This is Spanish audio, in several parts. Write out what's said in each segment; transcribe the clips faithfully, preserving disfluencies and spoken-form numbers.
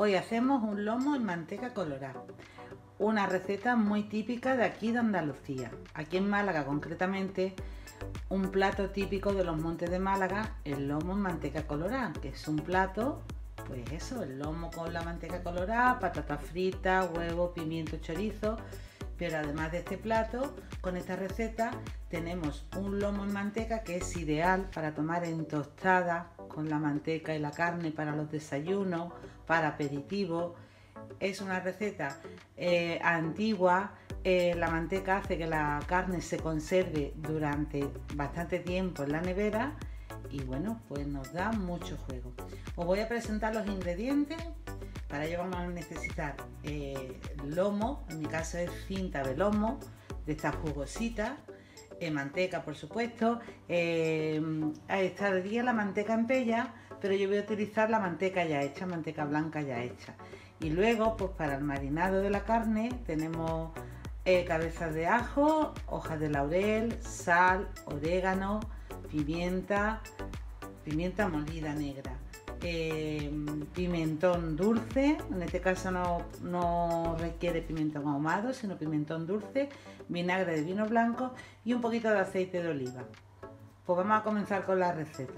Hoy hacemos un lomo en manteca colorada, una receta muy típica de aquí de Andalucía. Aquí en Málaga concretamente, un plato típico de los montes de Málaga, el lomo en manteca colorada, que es un plato, pues eso, el lomo con la manteca colorada, patatas fritas, huevo, pimiento, chorizo. Pero además de este plato, con esta receta tenemos un lomo en manteca que es ideal para tomar en tostada con la manteca y la carne para los desayunos, para aperitivos. Es una receta eh, antigua. Eh, la manteca hace que la carne se conserve durante bastante tiempo en la nevera y bueno, pues nos da mucho juego. Os voy a presentar los ingredientes. Para ello vamos a necesitar eh, lomo, en mi caso es cinta de lomo, de esta jugosita, eh, manteca por supuesto, eh, estaría la manteca en pella, pero yo voy a utilizar la manteca ya hecha, manteca blanca ya hecha. Y luego, pues para el marinado de la carne tenemos eh, cabezas de ajo, hojas de laurel, sal, orégano, pimienta, pimienta molida negra. Eh, pimentón dulce, en este caso no, no requiere pimentón ahumado, sino pimentón dulce, vinagre de vino blanco y un poquito de aceite de oliva. Pues vamos a comenzar con la receta.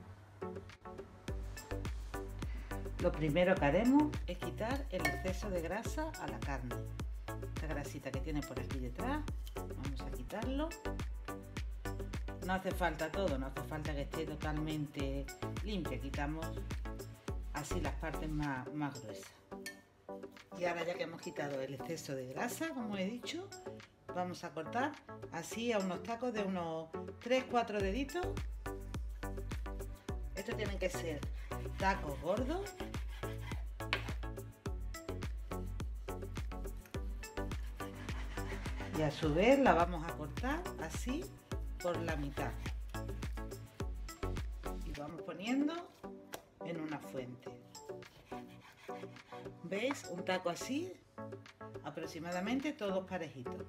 Lo primero que haremos es quitar el exceso de grasa a la carne. Esta grasita que tiene por aquí detrás, vamos a quitarlo. No hace falta todo, no hace falta que esté totalmente limpia, quitamos así las partes más, más gruesas. Y ahora ya que hemos quitado el exceso de grasa, como he dicho, vamos a cortar así a unos tacos de unos tres cuatro deditos. Estos tienen que ser tacos gordos. Y a su vez la vamos a cortar así por la mitad y vamos poniendo en una fuente. ¿Veis? Un taco así, aproximadamente todos parejitos.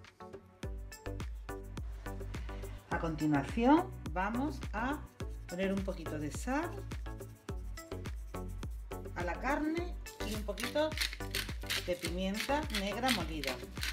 A continuación vamos a poner un poquito de sal a la carne y un poquito de pimienta negra molida.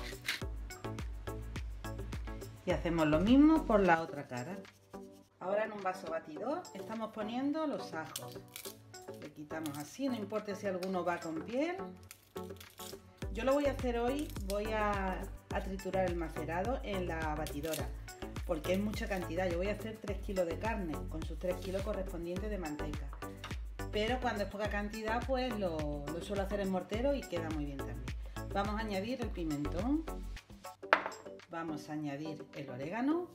Y hacemos lo mismo por la otra cara. Ahora en un vaso batidor estamos poniendo los ajos. Le quitamos así, no importa si alguno va con piel. Yo lo voy a hacer hoy, voy a, a triturar el macerado en la batidora, porque es mucha cantidad. Yo voy a hacer tres kilos de carne, con sus tres kilos correspondientes de manteca. Pero cuando es poca cantidad, pues lo, lo suelo hacer en mortero y queda muy bien también. Vamos a añadir el pimentón. Vamos a añadir el orégano,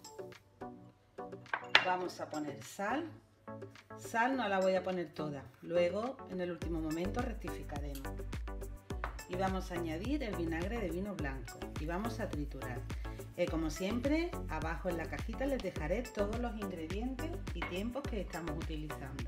vamos a poner sal, sal no la voy a poner toda, luego en el último momento rectificaremos. Y vamos a añadir el vinagre de vino blanco y vamos a triturar. Eh, como siempre, abajo en la cajita les dejaré todos los ingredientes y tiempos que estamos utilizando.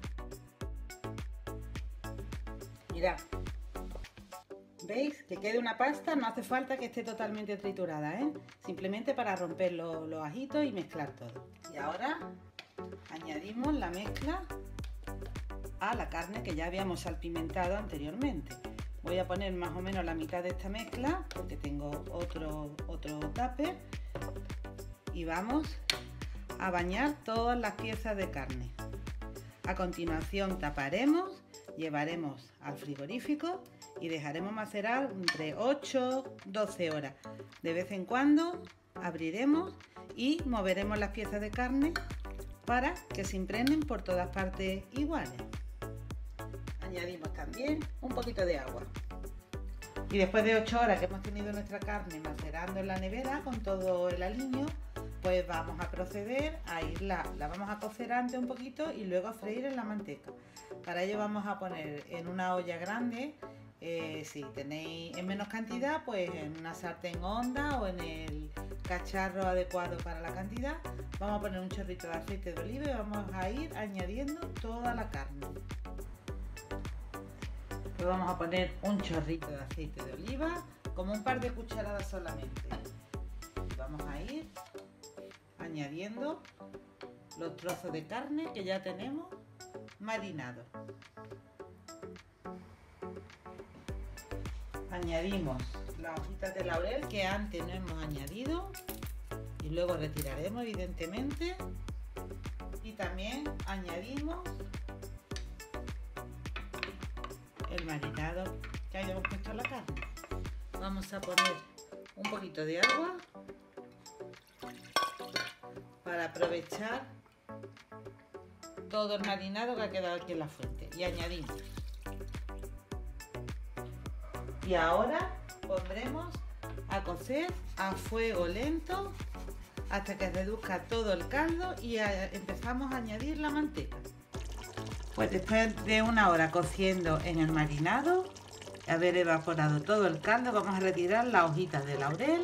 Mirad. ¿Veis? Que quede una pasta, no hace falta que esté totalmente triturada, ¿eh? Simplemente para romper los, los ajitos y mezclar todo. Y ahora añadimos la mezcla a la carne que ya habíamos salpimentado anteriormente. Voy a poner más o menos la mitad de esta mezcla porque tengo otro, otro tupper y vamos a bañar todas las piezas de carne. A continuación taparemos, llevaremos al frigorífico y dejaremos macerar entre ocho y doce horas. De vez en cuando abriremos y moveremos las piezas de carne para que se impregnen por todas partes iguales. Añadimos también un poquito de agua. Y después de ocho horas que hemos tenido nuestra carne macerando en la nevera con todo el aliño, pues vamos a proceder a irla, la vamos a cocer antes un poquito y luego a freír en la manteca. Para ello vamos a poner en una olla grande. Eh, si tenéis en menos cantidad, pues en una sartén honda o en el cacharro adecuado para la cantidad, vamos a poner un chorrito de aceite de oliva y vamos a ir añadiendo toda la carne. Pues vamos a poner un chorrito de aceite de oliva, como un par de cucharadas solamente. Vamos a ir añadiendo los trozos de carne que ya tenemos marinados. Añadimos las hojitas de laurel que antes no hemos añadido y luego retiraremos evidentemente, y también añadimos el marinado que hayamos puesto en la carne. Vamos a poner un poquito de agua para aprovechar todo el marinado que ha quedado aquí en la fuente, y añadimos. Y ahora pondremos a cocer a fuego lento hasta que reduzca todo el caldo y a, empezamos a añadir la manteca. Pues después de una hora cociendo en el marinado, haber evaporado todo el caldo, vamos a retirar las hojitas de laurel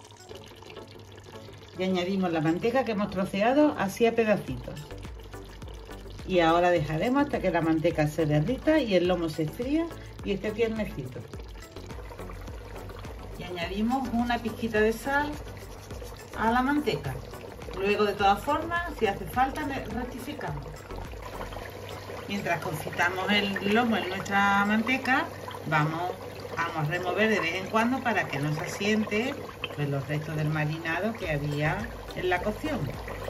y añadimos la manteca que hemos troceado así a pedacitos. Y ahora dejaremos hasta que la manteca se derrita y el lomo se fría y esté tiernecito. Y añadimos una pizquita de sal a la manteca. Luego, de todas formas, si hace falta, rectificamos. Mientras confitamos el lomo en nuestra manteca, vamos a remover de vez en cuando para que no se asiente pues, los restos del marinado que había en la cocción.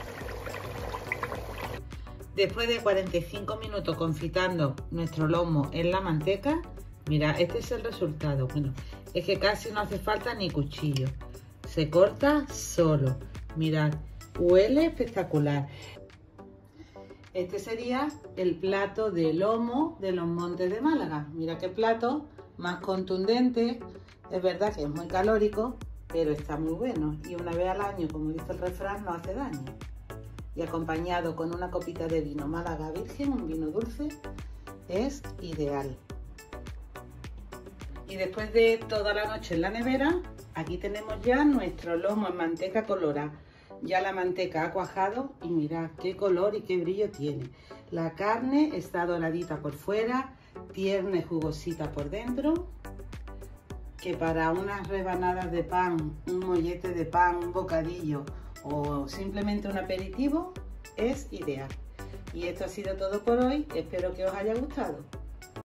Después de cuarenta y cinco minutos confitando nuestro lomo en la manteca, mira, este es el resultado. Bueno, es que casi no hace falta ni cuchillo. Se corta solo. Mirad, huele espectacular. Este sería el plato de lomo de los Montes de Málaga. Mira qué plato más contundente. Es verdad que es muy calórico, pero está muy bueno. Y una vez al año, como dice el refrán, no hace daño. Y acompañado con una copita de vino Málaga Virgen, un vino dulce, es ideal. Y después de toda la noche en la nevera, aquí tenemos ya nuestro lomo en manteca colorada. Ya la manteca ha cuajado y mirad qué color y qué brillo tiene. La carne está doradita por fuera, tierna y jugosita por dentro, que para unas rebanadas de pan, un mollete de pan, un bocadillo o simplemente un aperitivo es ideal. Y esto ha sido todo por hoy, espero que os haya gustado.